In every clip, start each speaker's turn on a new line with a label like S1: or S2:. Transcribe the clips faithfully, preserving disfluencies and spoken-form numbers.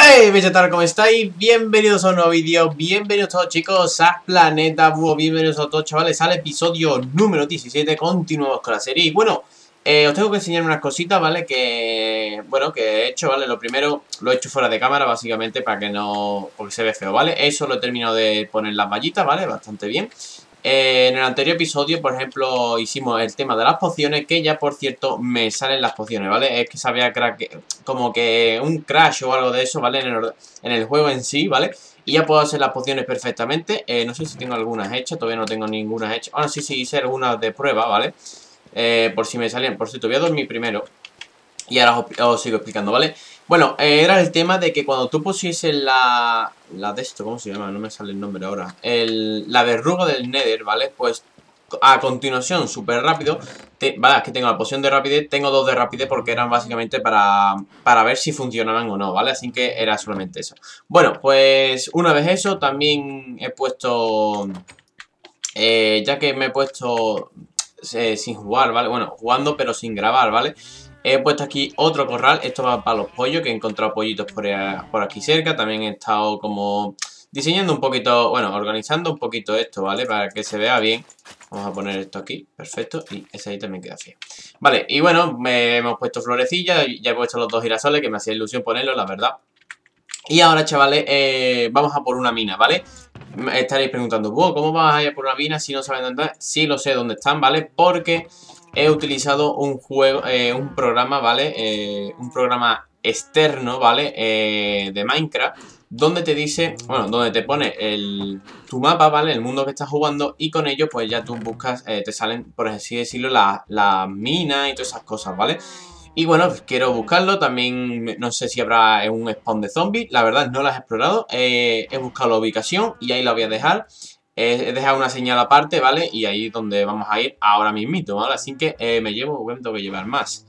S1: Hey, ¿qué tal? ¿Cómo estáis? Bienvenidos a un nuevo vídeo, bienvenidos todos chicos a Planeta Búho, bienvenidos a todos chavales al episodio número diecisiete, continuamos con la serie. Y bueno, eh, os tengo que enseñar unas cositas, ¿vale? Que, bueno, que he hecho, ¿vale? Lo primero lo he hecho fuera de cámara, básicamente, para que no, porque se ve feo, ¿vale? Eso lo he terminado de poner las vallitas, ¿vale? Bastante bien. Eh, en el anterior episodio, por ejemplo, hicimos el tema de las pociones, que ya, por cierto, me salen las pociones, ¿vale? Es que se había crack, como que un crash o algo de eso, ¿vale? En el, en el juego en sí, ¿vale? Y ya puedo hacer las pociones perfectamente. Eh, no sé si tengo algunas hechas, todavía no tengo ninguna hecha. Ahora sí, sí, hice algunas de prueba, ¿vale? Eh, por si me salían. Por cierto, voy a dormir primero y ahora os, os sigo explicando, ¿vale? Bueno, eh, era el tema de que cuando tú pusieses la... La de esto, ¿cómo se llama? No me sale el nombre ahora. El, la verruga del Nether, ¿vale? Pues a continuación, súper rápido. Te, vale, es que tengo la poción de rapidez. Tengo dos de rapidez porque eran básicamente para, para ver si funcionaban o no, ¿vale? Así que era solamente eso. Bueno, pues una vez eso, también he puesto... Eh, ya que me he puesto eh, sin jugar, ¿vale? Bueno, jugando pero sin grabar, ¿vale? He puesto aquí otro corral, esto va para los pollos, que he encontrado pollitos por, por aquí cerca. También he estado como diseñando un poquito, bueno, organizando un poquito esto, ¿vale? Para que se vea bien. Vamos a poner esto aquí, perfecto, y ese ahí también queda feo. Vale, y bueno, me, hemos puesto florecillas, ya he puesto los dos girasoles, que me hacía ilusión ponerlos, la verdad. Y ahora, chavales, eh, vamos a por una mina, ¿vale? Me estaréis preguntando, wow, ¿cómo vas a ir a por una mina si no saben dónde están? Sí lo sé dónde están, ¿vale? Porque he utilizado un juego, eh, un programa, ¿vale? Eh, un programa externo, ¿vale? Eh, de Minecraft, donde te dice, bueno, donde te pone el, tu mapa, ¿vale? El mundo que estás jugando, y con ello, pues ya tú buscas, eh, te salen, por así decirlo, las la minas y todas esas cosas, ¿vale? Y bueno, quiero buscarlo. También no sé si habrá un spawn de zombies. La verdad no las he explorado. Eh, he buscado la ubicación y ahí la voy a dejar. Eh, he dejado una señal aparte, ¿vale? Y ahí es donde vamos a ir ahora mismito, ¿vale? Así que eh, me llevo, bueno, tengo que llevar más.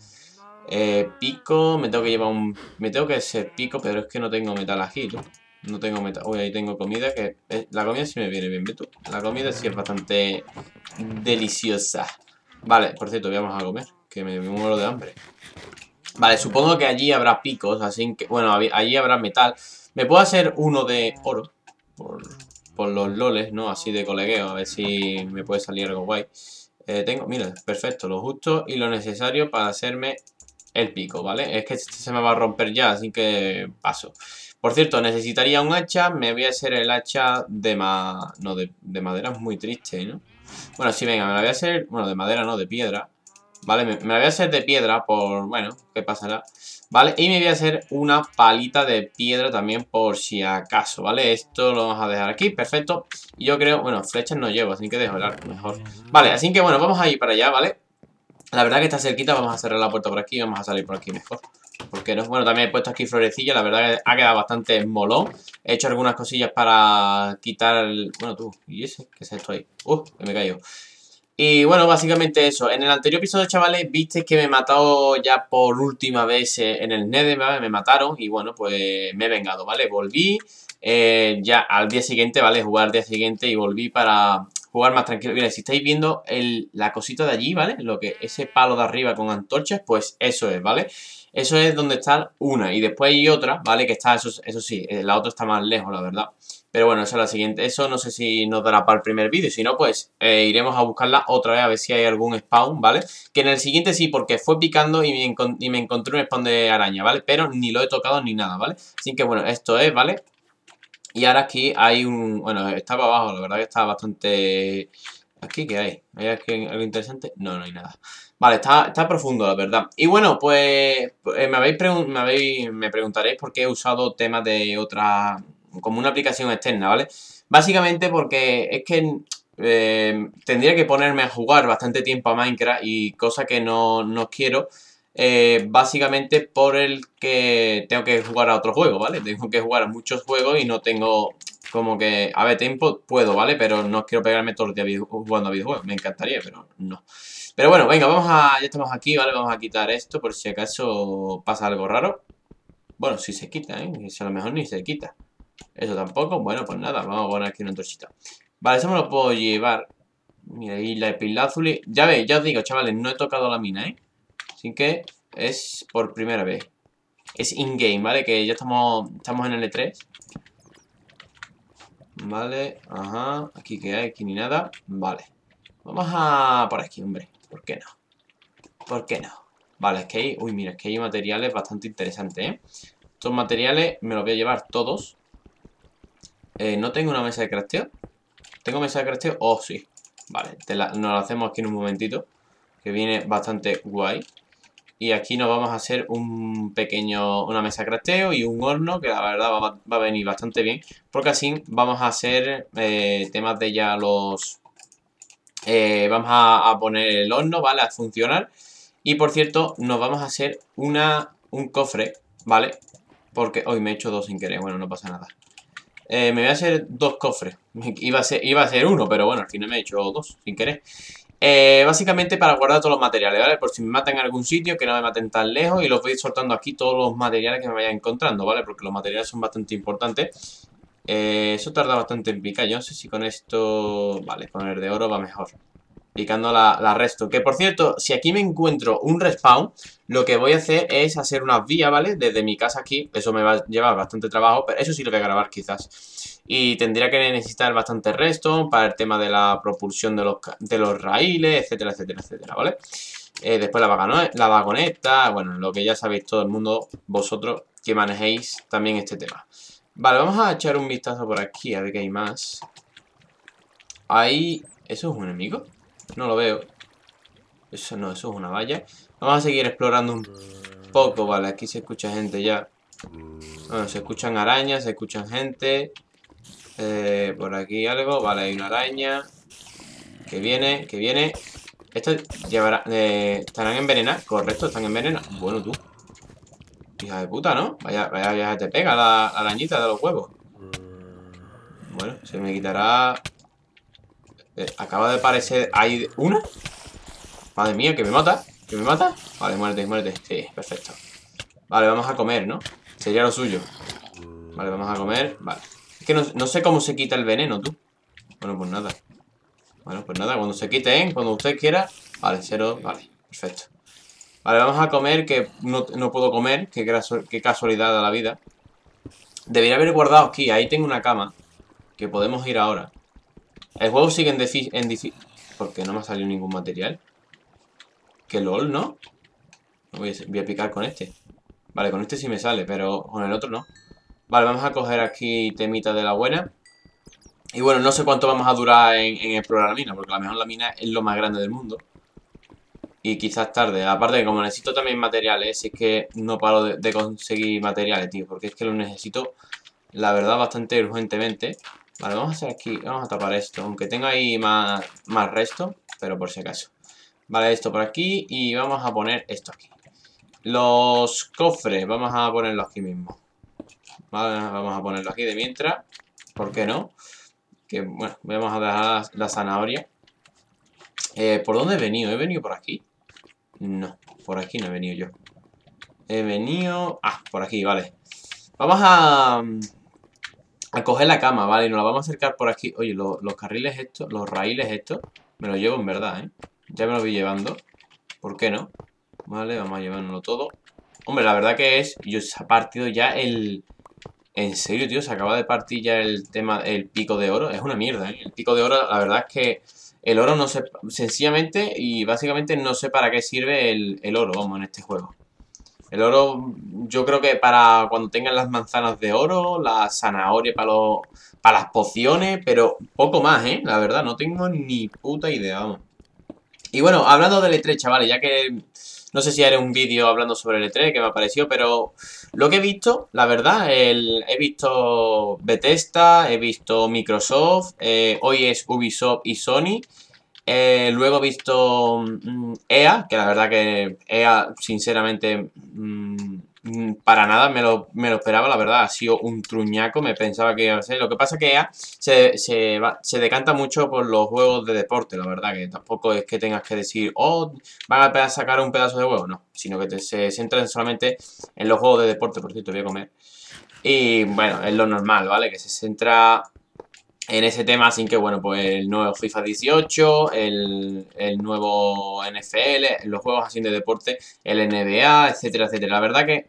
S1: Eh, pico, me tengo que llevar un... Me tengo que hacer pico, pero es que no tengo metal aquí, ¿no? No tengo metal. Uy, ahí tengo comida que... Eh, la comida sí me viene bien, ¿ves tú? La comida sí es bastante deliciosa. Vale, por cierto, vamos a comer, que me muero de hambre. Vale, supongo que allí habrá picos, así que... Bueno, allí habrá metal. Me puedo hacer uno de oro por, por los loles, ¿no? Así de colegueo, a ver si me puede salir algo guay. Eh, tengo, mira, perfecto, lo justo y lo necesario para hacerme el pico, ¿vale? Es que este se me va a romper ya, así que paso. Por cierto, necesitaría un hacha. Me voy a hacer el hacha de ma... No, de, de madera es muy triste, ¿no? Bueno, sí, venga, me la voy a hacer... Bueno, de madera no, de piedra. Vale, me, me la voy a hacer de piedra por... Bueno, ¿qué pasará? Vale, y me voy a hacer una palita de piedra también por si acaso, ¿vale? Esto lo vamos a dejar aquí, perfecto. Y yo creo... Bueno, flechas no llevo, así que dejo el arco mejor. Vale, así que bueno, vamos a ir para allá, ¿vale? La verdad que está cerquita, vamos a cerrar la puerta por aquí y vamos a salir por aquí mejor. Porque no, bueno, también he puesto aquí florecilla, la verdad que ha quedado bastante molón. He hecho algunas cosillas para quitar el... Bueno, tú, ¿y ese? ¿Qué es esto ahí? Uh, que me cayó. Y bueno, básicamente eso. En el anterior episodio, chavales, visteis que me he matado ya por última vez en el Nether, ¿vale? Me mataron y bueno, pues me he vengado, ¿vale? Volví eh, ya al día siguiente, ¿vale? Jugar al día siguiente y volví para jugar más tranquilo. Mira, si estáis viendo el, la cosita de allí, ¿vale? Lo que ese palo de arriba con antorchas, pues eso es, ¿vale? Eso es donde está una. Y después hay otra, ¿vale? Que está, eso, eso sí, la otra está más lejos, la verdad. Pero bueno, esa es la siguiente. Eso no sé si nos dará para el primer vídeo. Si no, pues eh, iremos a buscarla otra vez a ver si hay algún spawn, ¿vale? Que en el siguiente sí, porque fue picando y me, y me encontré un spawn de araña, ¿vale? Pero ni lo he tocado ni nada, ¿vale? Así que bueno, esto es, ¿vale? Y ahora aquí hay un... Bueno, está para abajo, la verdad que está bastante... ¿Aquí qué hay? ¿Hay aquí algo interesante? No, no hay nada. Vale, está, está profundo, la verdad. Y bueno, pues eh, me, habéis me, habéis me preguntaréis por qué he usado temas de otra... Como una aplicación externa, ¿vale? Básicamente porque es que eh, tendría que ponerme a jugar bastante tiempo a Minecraft y cosa que no, no quiero. Eh, básicamente por el que tengo que jugar a otro juego, ¿vale? Tengo que jugar a muchos juegos y no tengo como que... A ver, tiempo puedo, ¿vale? Pero no quiero pegarme todo el día jugando a videojuegos. Me encantaría, pero no. Pero bueno, venga, vamos a... Ya estamos aquí, ¿vale? Vamos a quitar esto por si acaso pasa algo raro. Bueno, si se quita, ¿eh? Si a lo mejor ni se quita. Eso tampoco, bueno, pues nada, vamos a poner aquí una antorchita. Vale, eso me lo puedo llevar. Mira, ahí la epilázuli. Ya veis, ya os digo, chavales, no he tocado la mina, ¿eh? Así que es por primera vez. es in-game, ¿vale? Que ya estamos, estamos en el E tres. Vale, ajá. Aquí que hay, aquí ni nada. Vale. Vamos a por aquí, hombre. ¿Por qué no? ¿Por qué no? Vale, es que hay... Uy, mira, es que hay materiales bastante interesantes, ¿eh? Estos materiales me los voy a llevar todos. Eh, ¿no tengo una mesa de crafteo? ¿Tengo mesa de crafteo? Oh, sí. Vale, te la, nos la hacemos aquí en un momentito. Que viene bastante guay. Y aquí nos vamos a hacer un pequeño, una mesa de crafteo y un horno, que la verdad va, va a venir bastante bien. Porque así vamos a hacer eh, temas de ya los... Eh, vamos a, a poner el horno, ¿vale? A funcionar. Y por cierto, nos vamos a hacer una, un cofre, ¿vale? Porque hoy me he hecho dos sin querer, bueno, no pasa nada. Eh, me voy a hacer dos cofres. Iba a ser, iba a ser uno, pero bueno, al final me he hecho dos sin querer. Eh, básicamente para guardar todos los materiales, ¿vale? Por si me matan en algún sitio, que no me maten tan lejos. Y los voy soltando aquí todos los materiales que me vaya encontrando, ¿vale? Porque los materiales son bastante importantes. eh, Eso tarda bastante en picar. Yo no sé si con esto... Vale, con el de oro va mejor. Picando la, la resto. Que por cierto, si aquí me encuentro un respawn, lo que voy a hacer es hacer unas vías, ¿vale? Desde mi casa aquí. Eso me va a llevar bastante trabajo, pero eso sí lo voy a grabar quizás. Y tendría que necesitar bastante redstone para el tema de la propulsión de los, de los raíles, etcétera, etcétera, etcétera, ¿vale? Eh, después la, vagano, la vagoneta, bueno, lo que ya sabéis todo el mundo, vosotros que manejéis también este tema. Vale, vamos a echar un vistazo por aquí, a ver qué hay más. Ahí... ¿Eso es un enemigo? No lo veo. Eso no, eso es una valla. Vamos a seguir explorando un poco, vale, aquí se escucha gente ya. Bueno, se escuchan arañas, se escuchan gente. Eh, por aquí algo, vale, hay una araña. Que viene, que viene. Esto llevará... Eh, ¿estarán envenenadas? Correcto, están envenenadas. Bueno, tú. Hija de puta, ¿no? Vaya, vaya, vaya, te pega la, la arañita de los huevos. Bueno, se me quitará... Eh, acaba de aparecer... ¿Hay una? Madre mía, que me mata. ¿Que me mata? Vale, muerte, muerte. Sí, perfecto. Vale, vamos a comer, ¿no? Sería lo suyo. Vale, vamos a comer. Vale. Es que no, no sé cómo se quita el veneno, tú. Bueno, pues nada. Bueno, pues nada, cuando se quite, ¿eh? Cuando usted quiera. Vale, cero. Vale, perfecto. Vale, vamos a comer, que no, no puedo comer. Qué, qué casualidad de la vida. Debería haber guardado aquí. Ahí tengo una cama. Que podemos ir ahora. El juego sigue en difícil... En ¿Por qué no me ha salido ningún material? Que lol, ¿no? Voy a, voy a picar con este. Vale, con este sí me sale, pero con el otro no. Vale, vamos a coger aquí temita de la buena. Y bueno, no sé cuánto vamos a durar en, en explorar la mina, porque a lo mejor la mina es lo más grande del mundo. Y quizás tarde. Aparte de que como necesito también materiales, es que no paro de, de conseguir materiales, tío. Porque es que los necesito, la verdad, bastante urgentemente. Vale, vamos a hacer aquí, vamos a tapar esto. Aunque tenga ahí más, más resto, pero por si acaso. Vale, esto por aquí y vamos a poner esto aquí. Los cofres, vamos a ponerlos aquí mismo. Vale, vamos a ponerlo aquí de mientras. ¿Por qué no? Que bueno, vamos a dejar la zanahoria. Eh, ¿Por dónde he venido? ¿He venido por aquí? No, por aquí no he venido yo. He venido... Ah, por aquí, vale. Vamos a... A coger la cama, ¿vale? Y nos la vamos a acercar por aquí. Oye, lo, los carriles estos, los raíles estos, me los llevo en verdad, ¿eh? Ya me los voy llevando. ¿Por qué no? Vale, vamos a llevárnoslo todo. Hombre, la verdad que es... Yo se ha partido ya el... En serio, tío, se acaba de partir ya el tema, el pico de oro. Es una mierda, ¿eh? El pico de oro, la verdad es que el oro no sé... Sencillamente y básicamente no sé para qué sirve el, el oro, vamos, en este juego. El oro, yo creo que para cuando tengan las manzanas de oro, la zanahoria para, los, para las pociones, pero poco más, ¿eh? La verdad, no tengo ni puta idea, vamos. Y bueno, hablando del E tres, chavales, ya que no sé si haré un vídeo hablando sobre el E tres, que me ha parecido, pero lo que he visto, la verdad, el, he visto Bethesda, he visto Microsoft, eh, hoy es Ubisoft y Sony. Eh, luego he visto mm, E A, que la verdad que E A, sinceramente, mm, mm, para nada me lo, me lo esperaba, la verdad, ha sido un truñaco, me pensaba que iba a ser. Lo que pasa es que E A se, se, va, se decanta mucho por los juegos de deporte, la verdad, que tampoco es que tengas que decir, oh, van a sacar un pedazo de juego, no, sino que te, se centran solamente en los juegos de deporte, por cierto, voy a comer. Y bueno, es lo normal, ¿vale? Que se centra en ese tema, así que bueno, pues el nuevo FIFA dieciocho, el, el nuevo N F L, los juegos así de deporte, el N B A, etcétera, etcétera. La verdad que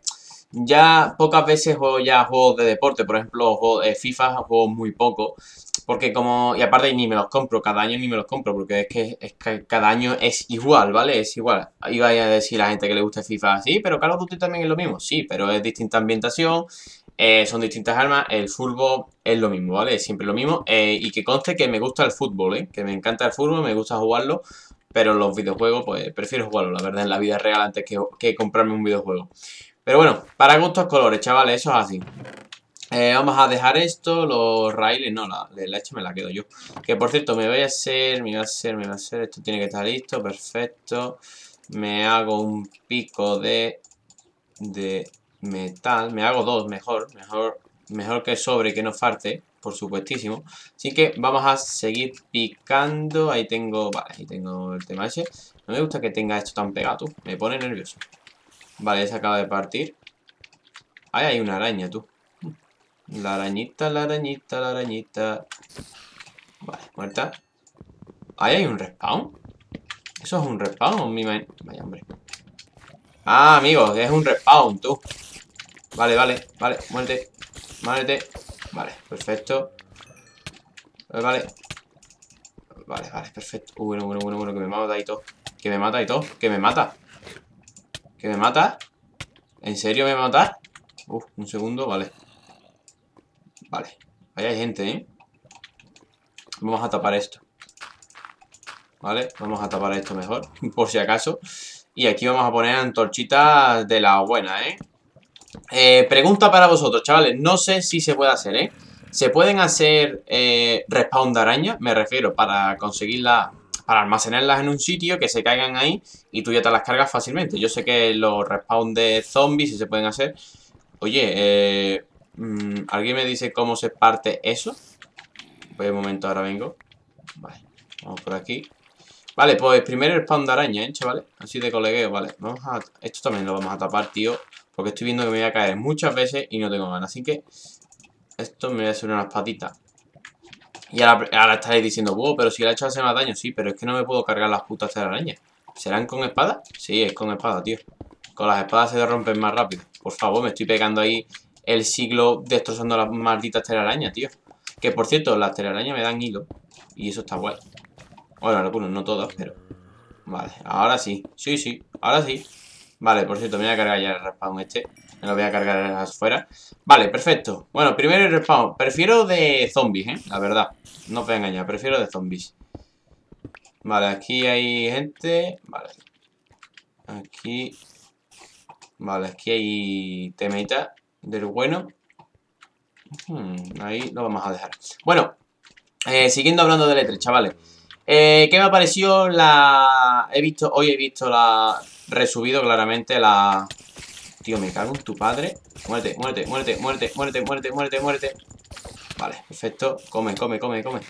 S1: Ya pocas veces juego ya juegos de deporte, por ejemplo, juego, eh, FIFA juego muy poco, porque como, y aparte ni me los compro, cada año ni me los compro, porque es que, es que cada año es igual, ¿vale? Es igual. Iba a decir a la gente que le gusta FIFA así, pero Call of Duty también es lo mismo, sí, pero es distinta ambientación, eh, son distintas armas, el fútbol es lo mismo, ¿vale? Es siempre lo mismo, eh, y que conste que me gusta el fútbol, ¿eh? Que me encanta el fútbol, me gusta jugarlo, pero los videojuegos, pues prefiero jugarlo, la verdad, en la vida real antes que, que comprarme un videojuego. Pero bueno, para gustos colores, chavales, eso es así. Eh, vamos a dejar esto, los raíles, no, la, la leche me la quedo yo. Que por cierto, me voy a hacer, me va a hacer, me va a hacer, esto tiene que estar listo, perfecto. Me hago un pico de, de metal, me hago dos, mejor, mejor, mejor que sobre, que no falte, por supuestísimo. Así que vamos a seguir picando, ahí tengo, vale, ahí tengo el tema ese. No me gusta que tenga esto tan pegado, me pone nervioso. Vale, se acaba de partir. Ahí hay una araña, tú. La arañita, la arañita, la arañita. Vale, muerta. Ahí hay un respawn. ¿Eso es un respawn? Mi man... Vaya, hombre. Ah, amigos, es un respawn, tú. Vale, vale, vale, muerte. Muerte. Vale, perfecto. Vale, vale. Vale, vale, perfecto. Uh, bueno, bueno, bueno, bueno, que me mata y todo. Que me mata y todo. Que me mata. Que me mata. ¿En serio me mata? Uf, un segundo, vale. Vale. Ahí hay gente, ¿eh? Vamos a tapar esto. ¿Vale? Vamos a tapar esto mejor, por si acaso. Y aquí vamos a poner antorchitas de la buena, ¿eh? eh pregunta para vosotros, chavales. No sé si se puede hacer, ¿eh? ¿Se pueden hacer eh, respawn de araña? Me refiero para conseguirlas, para almacenarlas en un sitio, que se caigan ahí y tú ya te las cargas fácilmente. Yo sé que los respawn de zombies sí se pueden hacer. Oye, eh, ¿alguien me dice cómo se parte eso? Pues un momento, ahora vengo. Vale, vamos por aquí. Vale, pues primero el spawn de araña, ¿eh, chavales? Así de colegueo, vale. Vamos a... Esto también lo vamos a tapar, tío. Porque estoy viendo que me voy a caer muchas veces y no tengo ganas. Así que esto me voy a hacer unas patitas. Y ahora, ahora estaréis diciendo, wow, pero si le ha hecho hace más daño. Sí, pero es que no me puedo cargar las putas telarañas. ¿Serán con espada? Sí, es con espada, tío. Con las espadas se rompen más rápido. Por favor, me estoy pegando ahí el siglo destrozando las malditas telarañas, tío. Que por cierto, las telarañas me dan hilo. Y eso está guay. Bueno, algunos, no todas, pero... Vale, ahora sí. Sí, sí, ahora sí. Vale, por cierto, me voy a cargar ya el respawn este. Me lo voy a cargar afuera. Vale, perfecto. Bueno, primero el respawn. Prefiero de zombies, ¿eh? La verdad. No os voy a engañar, prefiero de zombies. Vale, aquí hay gente. Vale. Aquí. Vale, aquí hay temita del bueno. Hmm, ahí lo vamos a dejar. Bueno, eh, siguiendo hablando de letras, chavales. Eh, ¿Qué me ha parecido la... He visto, hoy he visto la... Resubido claramente la... Tío, me cago en tu padre. Muerte, muerte, muerte, muerte, muerte, muerte, muerte, muerte. Vale, perfecto. Come, come, come, come.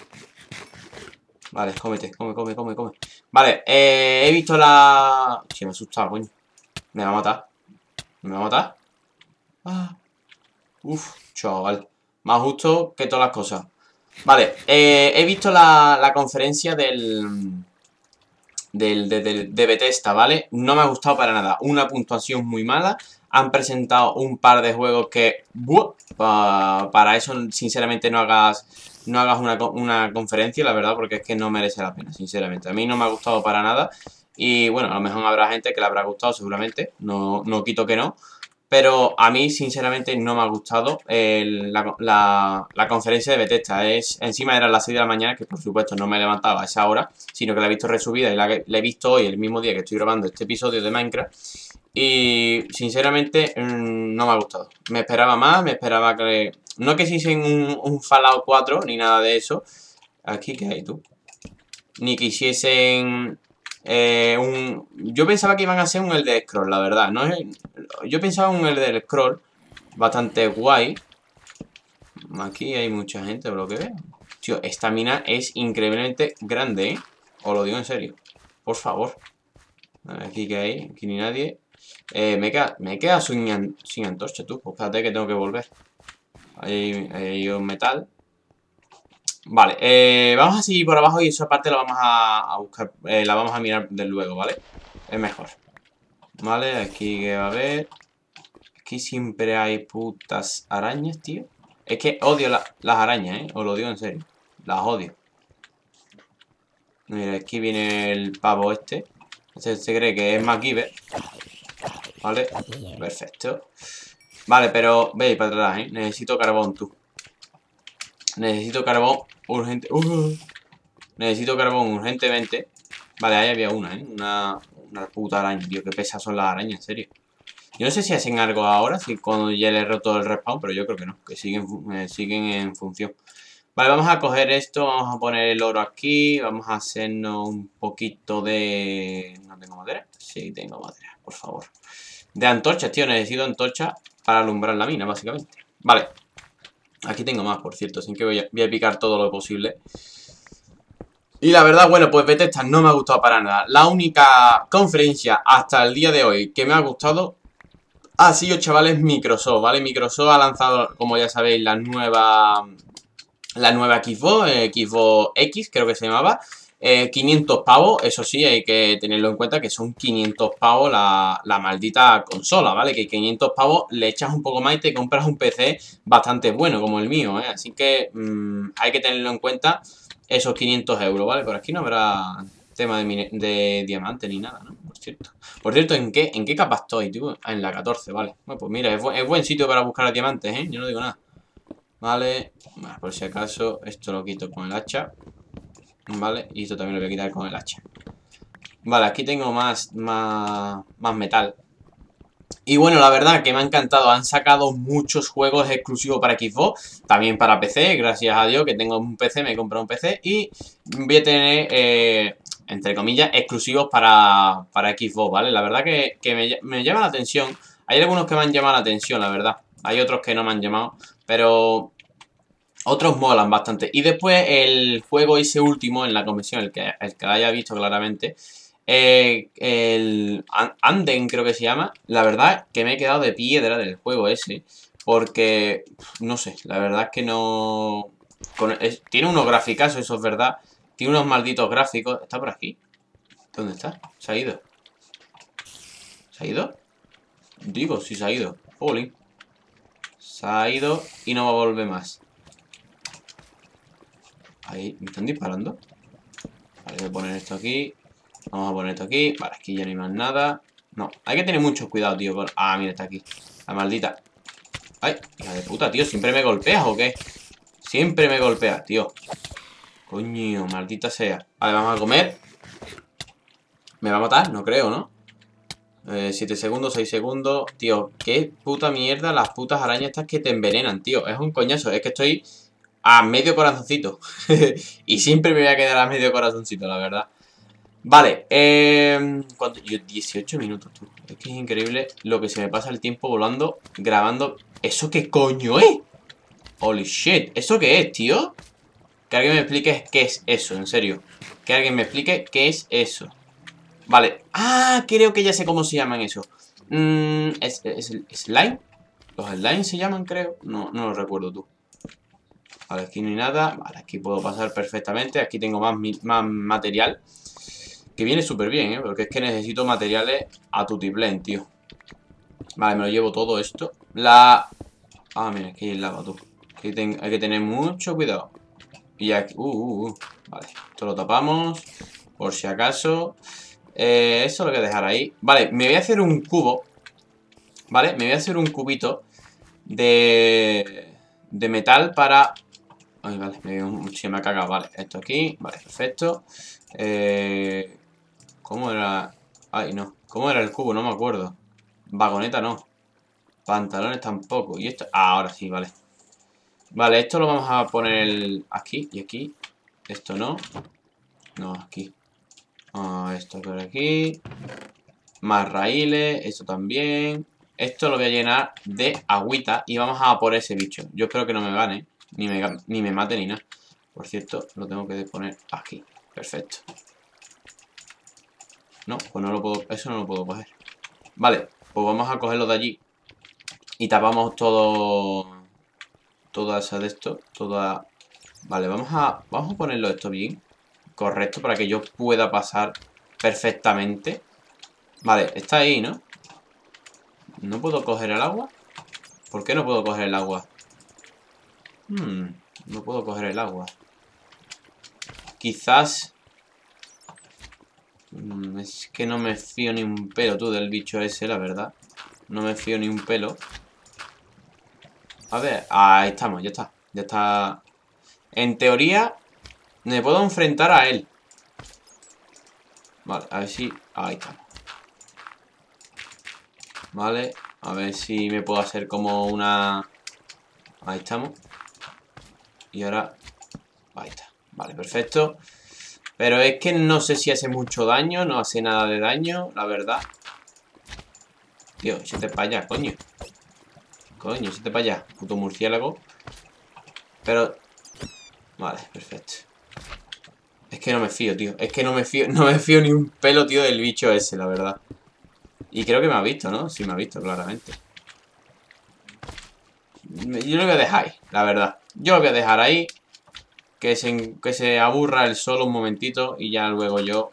S1: Vale, cómete, come, come, come, come. Vale, eh, he visto la... Tío, me he asustado, coño. Me va a matar. ¿Me va a matar? Ah. Uf, chaval. Más justo que todas las cosas. Vale, eh, he visto la, la conferencia del... Del, de, de, de Bethesda, ¿vale? No me ha gustado para nada. Una puntuación muy mala. Han presentado un par de juegos que... ¡buah! Pa, para eso, sinceramente, no hagas... No hagas una, una conferencia, la verdad, porque es que no merece la pena, sinceramente. A mí no me ha gustado para nada. Y bueno, a lo mejor habrá gente que le habrá gustado, seguramente. No, no quito que no. Pero a mí, sinceramente, no me ha gustado el, la, la, la conferencia de Bethesda. Es, encima era las seis de la mañana, que por supuesto no me levantaba a esa hora, sino que la he visto resubida y la, la he visto hoy, el mismo día que estoy grabando este episodio de Minecraft. Y, sinceramente, mmm, no me ha gustado. Me esperaba más, me esperaba que... No que hiciesen un, un Fallout cuatro, ni nada de eso. Aquí, ¿qué hay tú? Ni que hiciesen... Eh, un... Yo pensaba que iban a ser un Elder Scroll, la verdad. ¿No? Yo pensaba un Elder Scroll bastante guay. Aquí hay mucha gente, por lo que veo. Tío, esta mina es increíblemente grande, ¿eh? Os lo digo en serio. Por favor. Aquí que hay, aquí ni nadie. Eh, me queda, me queda sin, sin antorcha, tú. Pues espérate que tengo que volver. Hay, hay un metal. Vale, eh, vamos a seguir por abajo y esa parte la vamos a, a buscar, eh, la vamos a mirar de luego, ¿vale? Es mejor. Vale, aquí que va a haber. Aquí siempre hay putas arañas, tío. Es que odio la, las arañas, ¿eh? Os lo digo en serio. Las odio. Mira, aquí viene el pavo este. Este se cree que es MacGyver. Vale, perfecto. Vale, pero veis para atrás, ¿eh? Necesito carbón, tú. Necesito carbón urgente. Uh, necesito carbón urgentemente. Vale, ahí había una, ¿eh? Una, una puta araña, tío. Qué pesas son las arañas, en serio. Yo no sé si hacen algo ahora, si cuando ya le he roto el respawn, pero yo creo que no. Que siguen, eh, siguen en función. Vale, vamos a coger esto. Vamos a poner el oro aquí. Vamos a hacernos un poquito de... ¿No tengo madera? Sí, tengo madera, por favor. De antorchas, tío. Necesito antorchas para alumbrar la mina, básicamente. Vale. Aquí tengo más, por cierto. Así que voy a, voy a picar todo lo posible. Y la verdad, bueno, pues Bethesda no me ha gustado para nada. La única conferencia hasta el día de hoy que me ha gustado ha sido, chavales, Microsoft, ¿vale? Microsoft ha lanzado, como ya sabéis, la nueva... La nueva Xbox, eh, Xbox X, creo que se llamaba. Eh, quinientos pavos, eso sí, hay que tenerlo en cuenta que son quinientos pavos la, la maldita consola, ¿vale? Que quinientos pavos le echas un poco más y te compras un P C bastante bueno, como el mío, ¿eh? Así que mmm, hay que tenerlo en cuenta esos quinientos euros, ¿vale? Por aquí no habrá tema de, de diamante ni nada, ¿no? Por cierto. Por cierto, ¿en qué, en qué capa estoy, tío? Ah, en la catorce, vale. Bueno, pues mira, es, bu es buen sitio para buscar diamantes, ¿eh? Yo no digo nada. Vale, bueno, por si acaso, esto lo quito con el hacha. Vale, y esto también lo voy a quitar con el hacha. Vale, aquí tengo más, más, más metal. Y bueno, la verdad que me ha encantado. Han sacado muchos juegos exclusivos para Xbox, también para P C. Gracias a Dios que tengo un P C, me he comprado un P C. Y voy a tener, eh, entre comillas, exclusivos para, para Xbox, ¿vale? La verdad que, que me, me llama la atención. Hay algunos que me han llamado la atención, la verdad. Hay otros que no me han llamado, pero otros molan bastante. Y después el juego ese último en la convención, el que, el que lo haya visto claramente, eh, el Anden creo que se llama. La verdad que me he quedado de piedra del juego ese, porque, no sé, la verdad es que no... Con, es, tiene unos graficazos, eso es verdad. Tiene unos malditos gráficos. ¿Está por aquí? ¿Dónde está? Se ha ido. ¿Se ha ido? Digo, sí se ha ido. Jolín. Se ha ido y no va a volver más. Ahí, ¿me están disparando? Vale, voy a poner esto aquí. Vamos a poner esto aquí. Vale, aquí ya no hay más nada. No, hay que tener mucho cuidado, tío. Con... Ah, mira, está aquí. La maldita. Ay, hija de puta, tío. ¿Siempre me golpeas o qué? Siempre me golpeas, tío. Coño, maldita sea. Vale, vamos a comer. ¿Me va a matar? No creo, ¿no? Eh, siete segundos, seis segundos. Tío, qué puta mierda las putas arañas estas que te envenenan, tío. Es un coñazo. Es que estoy a medio corazoncito. Y siempre me voy a quedar a medio corazoncito, la verdad. Vale, eh, ¿cuánto? Yo, dieciocho minutos, tú. Es que es increíble lo que se me pasa el tiempo volando, grabando. ¿Eso qué coño es? Holy shit, ¿eso qué es, tío? Que alguien me explique qué es eso, en serio. Que alguien me explique qué es eso. Vale, ah, creo que ya sé cómo se llaman eso. mm, ¿es, es, ¿Es slime? Los slime se llaman, creo. No, no lo recuerdo, tú. Vale, aquí no hay nada. Vale, aquí puedo pasar perfectamente. Aquí tengo más, más material. Que viene súper bien, ¿eh? Porque es que necesito materiales a tutiplén, tío. Vale, me lo llevo todo esto. La... Ah, mira, aquí hay lava, tú. Aquí ten... Hay que tener mucho cuidado. Y aquí... Uh, uh, uh. Vale, esto lo tapamos. Por si acaso. Eh, eso lo voy a dejar ahí. Vale, me voy a hacer un cubo. Vale, me voy a hacer un cubito de... De metal para... Ay, vale, me... se me ha cagado. Vale, esto aquí. Vale, perfecto. Eh... ¿Cómo era? Ay, no. ¿Cómo era el cubo? No me acuerdo. Vagoneta no. Pantalones tampoco. Y esto... Ah, ahora sí, vale. Vale, esto lo vamos a poner aquí y aquí. Esto no. No, aquí. Ah, esto por aquí. Más raíles. Esto también. Esto lo voy a llenar de agüita. Y vamos a por ese bicho. Yo espero que no me gane. Ni me, ni me mate ni nada. Por cierto, lo tengo que poner aquí. Perfecto. No, pues no lo puedo... Eso no lo puedo coger. Vale, pues vamos a cogerlo de allí. Y tapamos todo... Toda esa de esto. Toda... Vale, vamos a... Vamos a ponerlo esto bien. Correcto, para que yo pueda pasar perfectamente. Vale, está ahí, ¿no? ¿No puedo coger el agua? ¿Por qué no puedo coger el agua? Hmm, no puedo coger el agua. Quizás... Hmm, es que no me fío ni un pelo, tú, del bicho ese, la verdad. No me fío ni un pelo. A ver, ahí estamos, ya está. Ya está. En teoría, me puedo enfrentar a él. Vale, a ver si... Ahí está. Vale, a ver si me puedo hacer como una... Ahí estamos. Y ahora... Ahí está. Vale, perfecto. Pero es que no sé si hace mucho daño. No hace nada de daño, la verdad. Tío, échate para allá, coño. Coño, échate para allá, puto murciélago. Pero... Vale, perfecto. Es que no me fío, tío. Es que no me fío, no me fío ni un pelo, tío, del bicho ese, la verdad. Y creo que me ha visto, ¿no? Sí me ha visto, claramente. Yo lo voy a dejar ahí, la verdad. Yo lo voy a dejar ahí. Que se, que se aburra él solo un momentito. Y ya luego yo...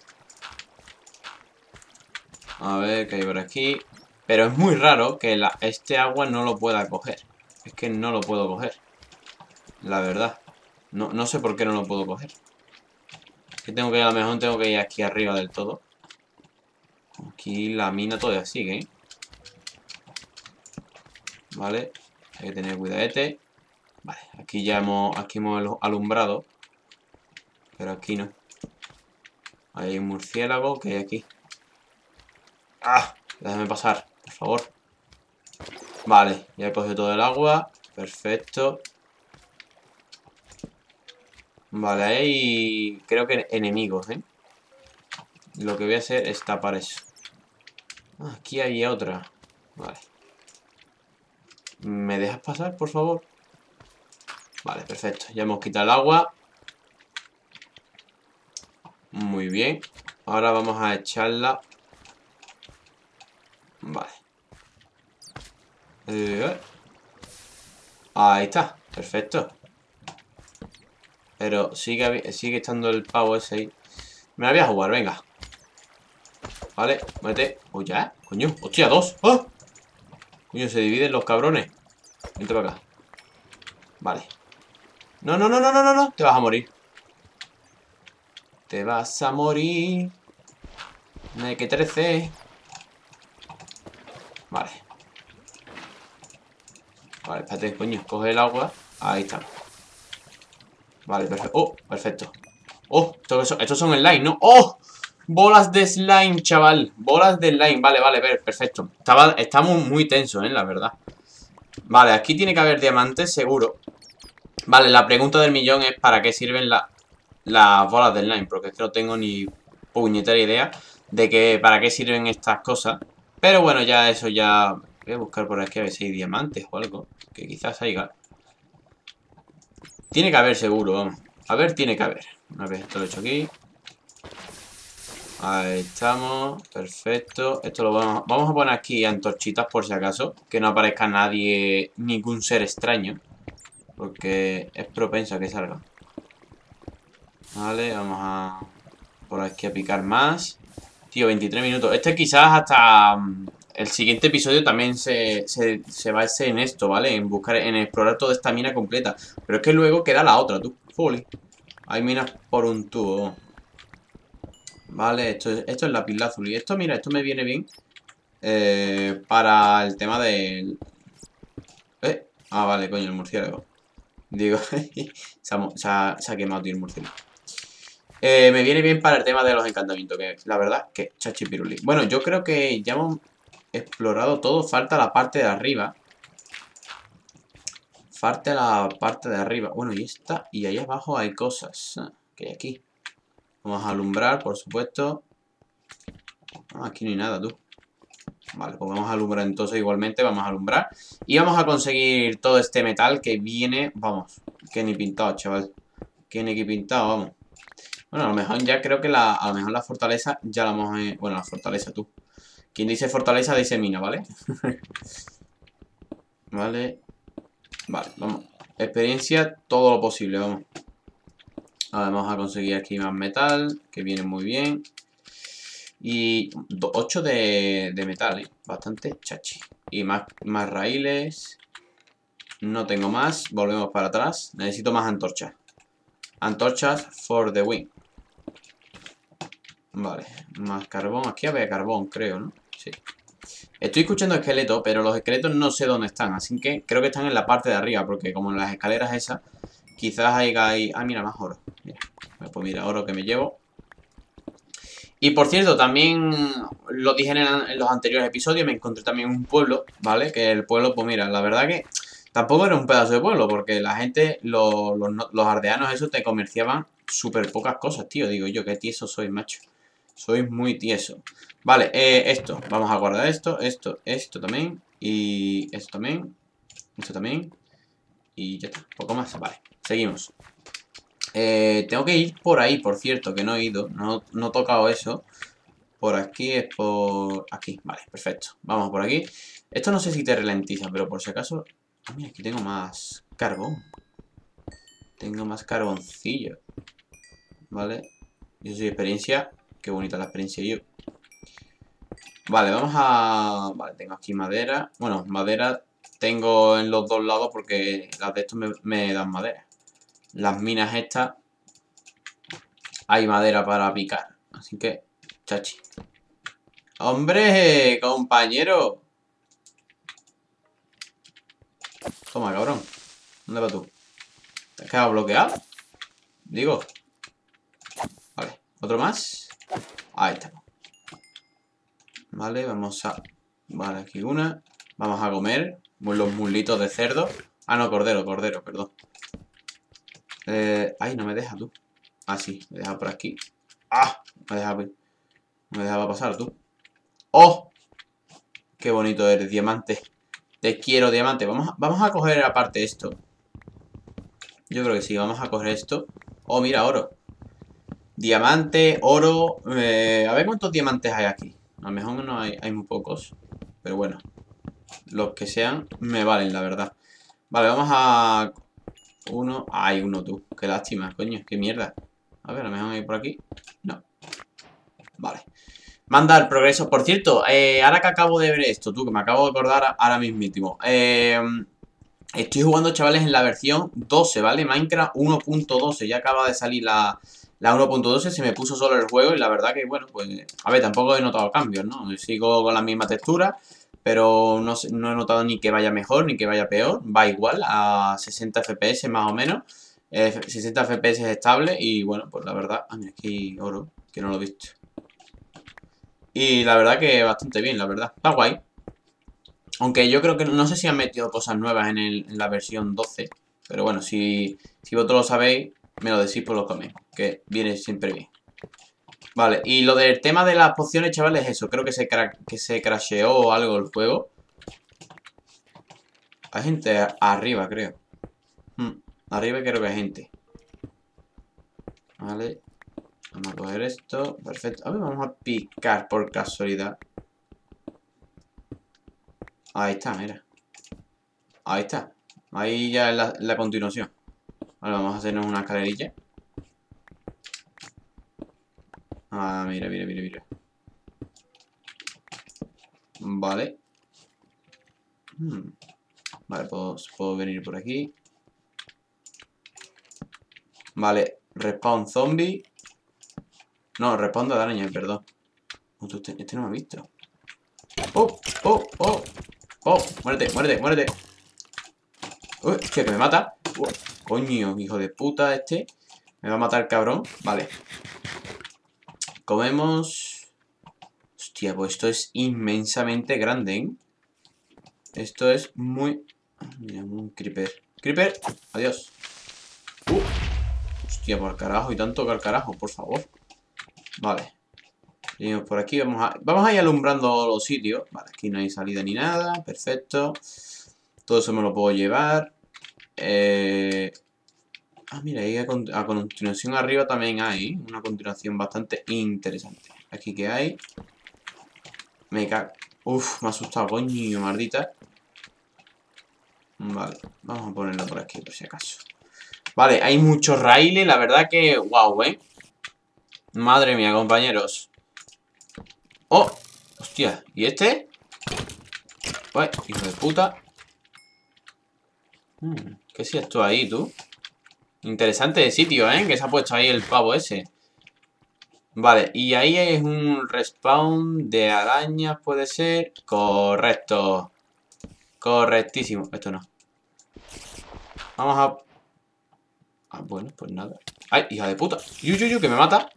S1: A ver, qué hay por aquí. Pero es muy raro que la, este agua no lo pueda coger. Es que no lo puedo coger. La verdad. No, no sé por qué no lo puedo coger. Que tengo que ir, a lo mejor tengo que ir aquí arriba del todo. Aquí la mina todavía sigue, ¿eh? Vale. Hay que tener cuidadete. Vale, aquí ya hemos, aquí hemos alumbrado. Pero aquí no. Hay un murciélago que hay aquí. ¡Ah! Déjame pasar, por favor. Vale, ya he cogido todo el agua. Perfecto. Vale, hay... creo que enemigos, ¿eh? Lo que voy a hacer es tapar eso. Ah, aquí hay otra. Vale. ¿Me dejas pasar, por favor? Vale, perfecto. Ya hemos quitado el agua. Muy bien. Ahora vamos a echarla. Vale. Eh, Ahí está. Perfecto. Pero sigue, sigue estando el pavo ese ahí. Me la voy a jugar, venga. Vale, muévete. Oh, ya. Coño. Hostia, dos. ¡Ah! Coño, se dividen los cabrones. Vente para acá. Vale. No, no, no, no, no, no, no. Te vas a morir. Te vas a morir. Que trece. Vale. Vale, espérate, coño. Coge el agua. Ahí está. Vale, perfecto. Oh, perfecto. Oh, estos, estos son slime, ¿no? ¡Oh! Bolas de slime, chaval. Bolas de slime. Vale, vale, perfecto. Estaba, estamos muy tensos, ¿eh? La verdad. Vale, aquí tiene que haber diamantes, seguro. Vale, la pregunta del millón es ¿para qué sirven la, las bolas de slime? Porque es que no tengo ni puñetera idea de que para qué sirven estas cosas. Pero bueno, ya eso ya... Voy a buscar por aquí a ver si hay diamantes o algo. Que quizás haya. Tiene que haber seguro, vamos. A ver, tiene que haber. A ver, esto lo he hecho aquí. Ahí estamos. Perfecto. Esto lo vamos, vamos a poner aquí antorchitas por si acaso. Que no aparezca nadie, ningún ser extraño. Porque es propenso a que salga. Vale, vamos a... por aquí a picar más. Tío, veintitrés minutos. Este quizás hasta... Um, el siguiente episodio también se, se, se base en esto, ¿vale? En buscar, en explorar toda esta mina completa. Pero es que luego queda la otra, tú. Fully. Hay minas por un tubo. Vale, esto, esto es lapislázuli. Esto, mira, esto me viene bien. Eh, para el tema del... ¿Eh? Ah, vale, coño, el murciélago. Digo, se, ha, se, ha, se ha quemado, tío, el murciélago. Eh, me viene bien para el tema de los encantamientos, que la verdad, que chachi piruli. Bueno, yo creo que ya hemos explorado todo. Falta la parte de arriba. Falta la parte de arriba. Bueno, y esta, y ahí abajo hay cosas que hay aquí. Vamos a alumbrar, por supuesto. Ah, aquí no hay nada, tú. Vale, pues vamos a alumbrar entonces igualmente. Vamos a alumbrar. Y vamos a conseguir todo este metal que viene. Vamos, que ni pintado, chaval. Que ni pintado, vamos. Bueno, a lo mejor ya creo que la, a lo mejor la fortaleza ya la hemos... Eh, bueno, la fortaleza, tú. Quien dice fortaleza dice mina, ¿vale? Vale. Vale, vamos. Experiencia, todo lo posible, vamos. Ahora vamos a conseguir aquí más metal, que viene muy bien. Y ocho de, de metal, ¿eh? Bastante chachi. Y más, más raíles. No tengo más. Volvemos para atrás. Necesito más antorchas. Antorchas for the win. Vale. Más carbón. Aquí había carbón, creo, ¿no? Sí. Estoy escuchando esqueletos, pero los esqueletos no sé dónde están. Así que creo que están en la parte de arriba. Porque como en las escaleras esas, quizás haya ahí... Ah, mira, más oro. Mira. Pues mira, oro que me llevo. Y por cierto, también lo dije en, el, en los anteriores episodios, me encontré también un pueblo, ¿vale? Que el pueblo, pues mira, la verdad que tampoco era un pedazo de pueblo, porque la gente, los, los, los aldeanos, eso te comerciaban súper pocas cosas, tío. Digo yo, qué tieso soy, macho. Soy muy tieso. Vale, eh, esto, vamos a guardar esto, esto, esto también, y esto también, esto también, y ya está, poco más, vale, seguimos. Eh, tengo que ir por ahí, por cierto, que no he ido, no, no he tocado eso. Por aquí es por... aquí, vale, perfecto. Vamos por aquí. Esto no sé si te ralentiza, pero por si acaso... Ah, mira, aquí tengo más carbón. Tengo más carboncillo. Vale. Yo soy experiencia. Qué bonita la experiencia yo. Vale, vamos a... Vale, tengo aquí madera. Bueno, madera tengo en los dos lados porque las de estos me, me dan madera. Las minas estas... hay madera para picar. Así que, chachi. ¡Hombre, compañero! Toma, cabrón. ¿Dónde vas tú? ¿Te has quedado bloqueado? Digo. Vale. ¿Otro más? Ahí está. Vale, vamos a... Vale, aquí una. Vamos a comer. Los muslitos de cerdo. Ah, no, cordero, cordero, perdón. Eh... Ay, no me deja tú. Ah, sí, me deja por aquí. ¡Ah! Me dejaba, me dejaba pasar tú. ¡Oh! Qué bonito eres, diamante. Te quiero, diamante. Vamos a, vamos a coger aparte esto. Yo creo que sí, vamos a coger esto. Oh, mira, oro. Diamante, oro. Eh, a ver cuántos diamantes hay aquí. A lo mejor no hay, hay muy pocos. Pero bueno. Los que sean me valen, la verdad. Vale, vamos a... Uno. Hay uno tú. Qué lástima, coño. Qué mierda. A ver, a lo mejor hay por aquí. No. Vale. Manda el progreso. Por cierto, eh, ahora que acabo de ver esto, tú, que me acabo de acordar ahora mismísimo. Eh... Estoy jugando, chavales, en la versión doce, ¿vale? Minecraft uno punto doce. Ya acaba de salir la, la uno punto doce. Se me puso solo el juego y la verdad que, bueno, pues... A ver, tampoco he notado cambios, ¿no? Sigo con la misma textura, pero no, no he notado ni que vaya mejor ni que vaya peor. Va igual, a sesenta F P S más o menos. Eh, sesenta F P S es estable y, bueno, pues la verdad... Ah, mira, aquí oro, que no lo he visto. Y la verdad que bastante bien, la verdad. Está guay. Aunque yo creo que no sé si han metido cosas nuevas en, el, en la versión doce. Pero bueno, si, si vosotros lo sabéis, me lo decís por los comentarios, que viene siempre bien. Vale, y lo del tema de las pociones, chavales, es eso. Creo que se, cra que se crasheó algo el juego. Hay gente arriba, creo. Hmm, arriba creo que hay gente. Vale. Vamos a coger esto. Perfecto. A ver, vamos a picar por casualidad. Ahí está, mira. Ahí está. Ahí ya es la, la continuación. Vale, vamos a hacernos una escalerilla. Ah, mira, mira, mira, mira. Vale. Hmm. Vale, puedo, puedo venir por aquí. Vale, respawn zombie. No, respawn de araña, perdón. Este, este no me ha visto. ¡Oh! ¡Oh! ¡Oh! ¡Oh! ¡Muérete! ¡Muérete! ¡Muérete! ¡Uy! ¡Que me mata! Uh, ¡Coño! Hijo de puta este. Me va a matar, cabrón. Vale. Comemos. Hostia, pues esto es inmensamente grande, ¿eh? Esto es muy... Mira, un creeper. ¡Creeper! ¡Adiós! Uh. Hostia, por carajo. Y tanto que al carajo, por favor. Vale. Seguimos por aquí. Vamos a, vamos a ir alumbrando los sitios. Vale, aquí no hay salida ni nada. Perfecto. Todo eso me lo puedo llevar. Eh... Ah, mira, ahí a, a continuación arriba también hay una continuación bastante interesante. Aquí que hay. Me cago. Uf, me ha asustado, coño, maldita. Vale, vamos a ponerlo por aquí por si acaso. Vale, hay muchos raíles, la verdad que... Wow, ¿eh? Madre mía, compañeros. ¡Oh! Hostia, ¿y este? Uy, hijo de puta. Hmm, ¿qué es esto ahí, tú? Interesante sitio, ¿eh? Que se ha puesto ahí el pavo ese. Vale, y ahí es un respawn de arañas, puede ser. Correcto. Correctísimo. Esto no. Vamos a... Ah, bueno, pues nada. ¡Ay, hija de puta! ¡Yu, yu, yu! ¡Que me mata!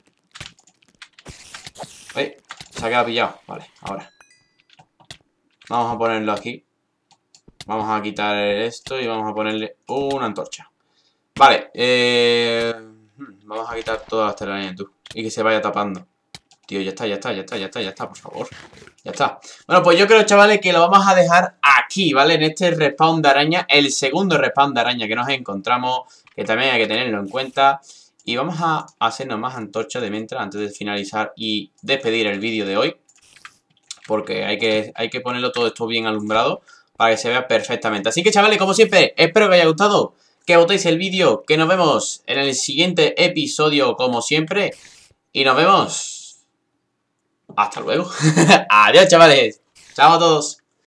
S1: ¡Ay! Se ha quedado pillado. Vale, ahora. Vamos a ponerlo aquí. Vamos a quitar esto y vamos a ponerle una antorcha. Vale, eh... vamos a quitar todas las telarañas, tú. Y que se vaya tapando. Tío, ya está, ya está, ya está, ya está, ya está, por favor. Ya está. Bueno, pues yo creo, chavales, que lo vamos a dejar aquí, ¿vale? En este respawn de araña, el segundo respawn de araña que nos encontramos, que también hay que tenerlo en cuenta. Y vamos a hacernos más antorchas de mientras, antes de finalizar y despedir el vídeo de hoy. Porque hay que, hay que ponerlo todo esto bien alumbrado para que se vea perfectamente. Así que, chavales, como siempre, espero que os haya gustado, que votéis el vídeo, que nos vemos en el siguiente episodio, como siempre. Y nos vemos... Hasta luego. Adiós, chavales. Chao a todos.